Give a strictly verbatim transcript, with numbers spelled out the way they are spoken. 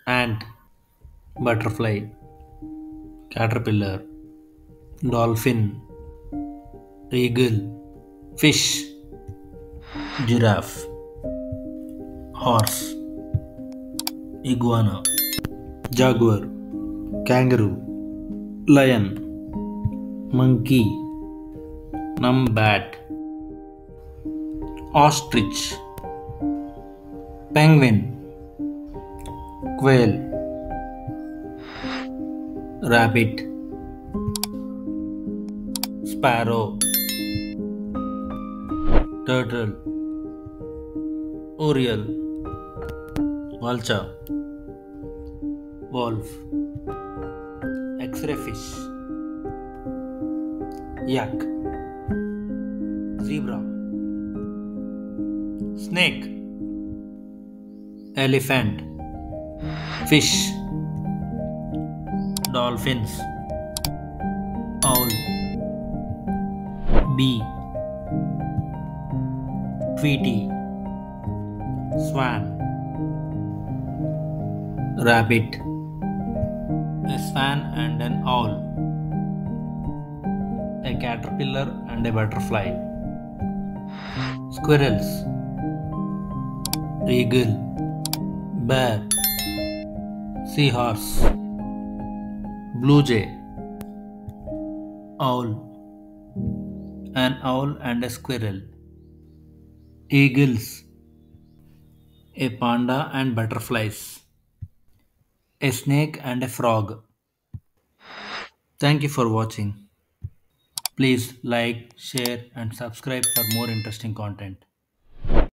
ant, butterfly, caterpillar, dolphin, eagle, fish, giraffe, horse, iguana, jaguar, kangaroo, lion, monkey, numbat, ostrich, penguin, quail, rabbit, sparrow, turtle, oriole, vulture, wolf, x-ray fish, yak, zebra, snake, elephant, fish, dolphins, owl, bee, tweety, swan, rabbit, a swan and an owl, a caterpillar and a butterfly, squirrels, eagle, bear, seahorse, blue jay, owl, an owl and a squirrel, eagles, a panda and butterflies, a snake and a frog. Thank you for watching. Please like, share, and subscribe for more interesting content.